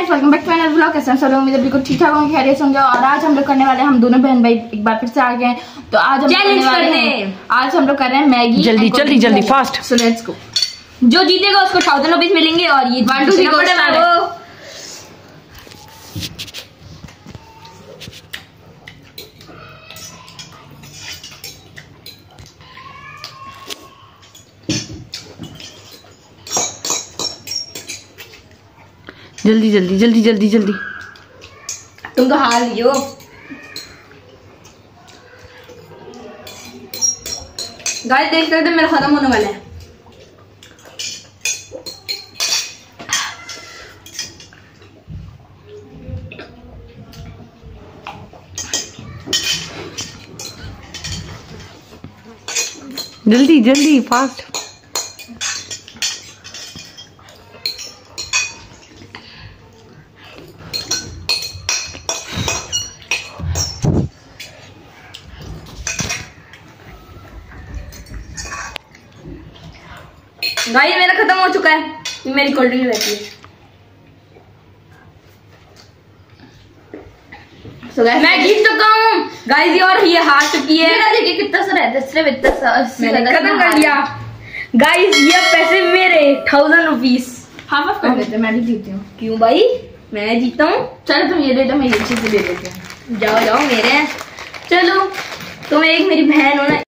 Guys, welcome back to another vlog. कैसे हैं सब लोग? उम्मीद है बिल्कुल ठीक ठाक होंगे, खैरियत होंगे। और आज हम लोग करने वाले हैं, हम दोनों बहन भाई एक बार फिर से आ गए हैं। तो आज हम करने वाले हैं, आज हम लोग कर रहे हैं मैगी। जल्दी जल्दी जल्दी फास्ट। So let's go. जो जीतेगा उसको 1000 रुपीज मिलेंगे और ये 1 2 3 गो। जल्दी जल्दी जल्दी जल्दी जल्दी। तुम तो हार लियो। गाइस देख सकते हैं मेरा खत्म होने वाला है। जल्दी जल्दी फास्ट। गाइस मेरा खत्म हो चुका है। ये मेरी कोल्ड ड्रिंक रहती है। So guys, मैं जीत चुका हूँ गाइस, और ये हार चुकी है। देखिए कितना सा रहता है, सिर्फ इतना सा मैंने खत्म कर लिया। गाइस ये पैसे मेरे 1000 रुपीज हाफ कर देते। मैं भी जीती हूँ। क्यों भाई? मैं जीता हूँ। चलो तुम ये दे दो, मैं ये चीज दे देती हूँ। जाओ जाओ मेरे। चलो तुम एक मेरी बहन हो ना।